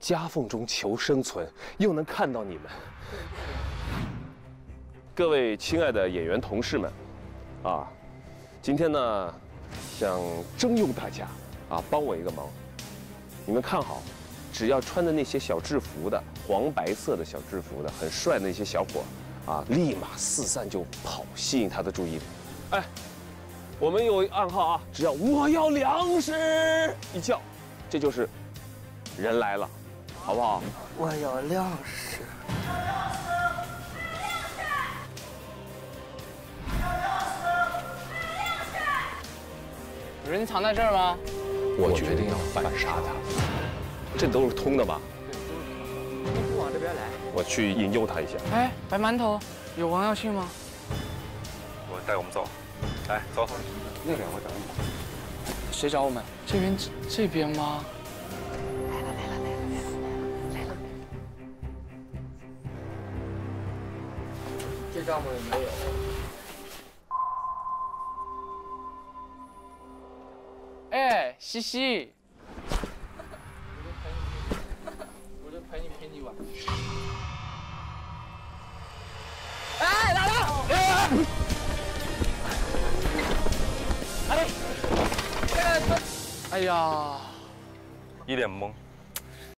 夹缝中求生存，又能看到你们。各位亲爱的演员同事们，啊，今天呢，想征用大家啊，帮我一个忙。你们看好，只要穿的那些小制服的，黄白色的小制服的，很帅的那些小伙，啊，立马四散就跑，吸引他的注意力。哎，我们有暗号啊，只要我要粮食一叫，这就是人来了，好不好？ 我要粮食。 人藏在这儿吗？ 我决定要反杀他。这都是通的吧？ 你不往这边来， 我去引诱他一下。 哎，白馒头，有王耀庆吗？ 我带我们走，来走。 那边我等你。 谁找我们？这边吗？ 这帐篷里没有。 哎，西西，我就陪你玩。哎，来了！哎呀， 一脸懵。